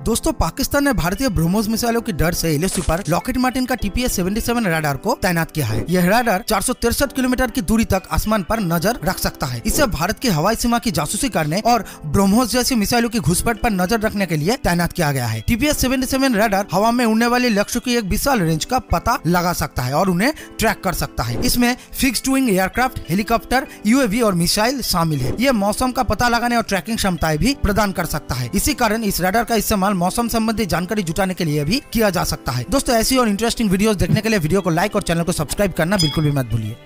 दोस्तों पाकिस्तान ने भारतीय ब्रह्मोस मिसाइलों की डर से LAC पर लॉकहीड मार्टिन का TPS-77 रडार को तैनात किया है। यह रडार 463 किलोमीटर की दूरी तक आसमान पर नजर रख सकता है। इसे भारत की हवाई सीमा की जासूसी करने और ब्रह्मोस जैसी मिसाइलों की घुसपैठ पर नजर रखने के लिए तैनात किया गया है। TPS-77 रडार हवा में उड़ने वाले लक्ष्य की एक विशाल रेंज का पता लगा सकता है और उन्हें ट्रैक कर सकता है। इसमें fixed wing aircraft, helicopter, UAV और मिसाइल शामिल है। यह मौसम का पता लगाने और ट्रैकिंग क्षमताएं भी प्रदान कर सकता है। इसी कारण इस रडार का इस्तेमाल मौसम संबंधी जानकारी जुटाने के लिए भी किया जा सकता है। दोस्तों ऐसी और इंटरेस्टिंग वीडियोस देखने के लिए वीडियो को लाइक और चैनल को सब्सक्राइब करना बिल्कुल भी मत भूलिए।